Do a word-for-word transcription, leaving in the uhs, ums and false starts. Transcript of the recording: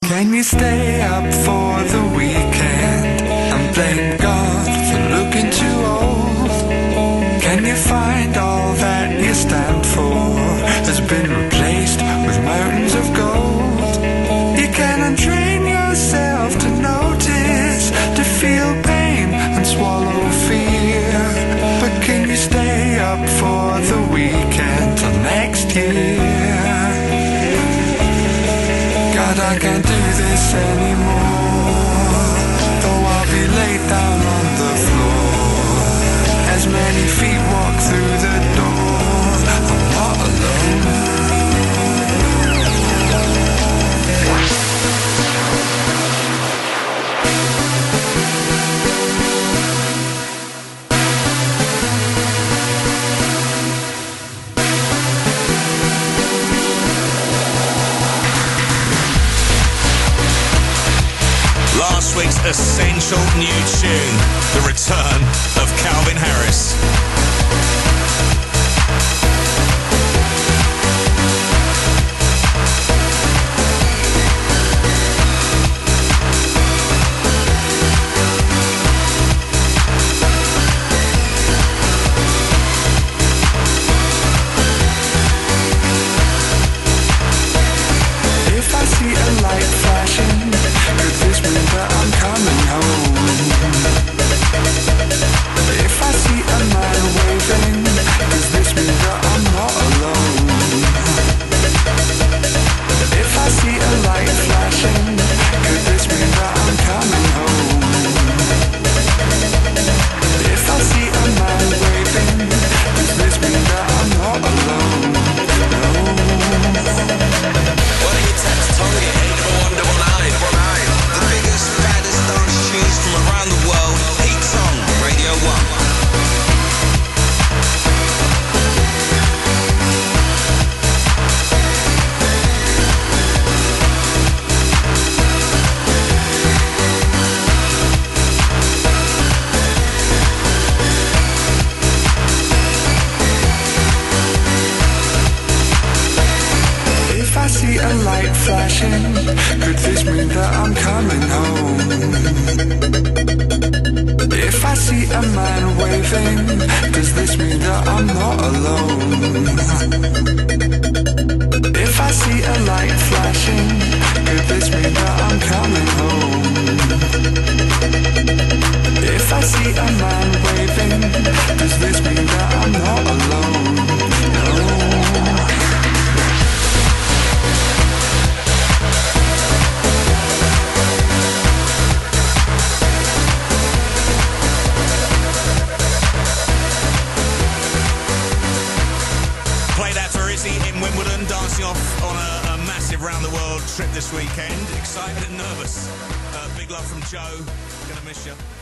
Can you stay up for the weekend and blame God for looking too old? Can you find all that you stand for has been replaced with mountains of gold? You can untrain yourself to notice, to feel pain and swallow fear. But can you stay up for the weekend till next year? God, I can't do this anymore, though I'll be laid down on the floor. As many feet walk through the door, I'm not alone. Last week's essential new tune, the return of Calvin Harris. If I see a light flashing, could this mean that I'm coming home? If I see a man waving, does this mean that I'm not alone? If I see a light flashing, could this mean that I'm coming home? If I see a man waving, does this mean that I'm not alone? No. Why don't you text Tommy at eight double one double nine? The biggest, baddest dance tunes from around the world. Pete Tong, Radio one. If I see a light flashing, could this mean that I'm coming home? If I see a man waving, does this mean that I'm not alone? If I see a light flashing, could this mean that I'm coming home? If I see a man waving, does this mean that I'm not alone? No. Play that for Izzy in Wimbledon, dancing off on a, a massive round-the-world trip this weekend. Excited and nervous. Uh, big love from Joe. Gonna miss you.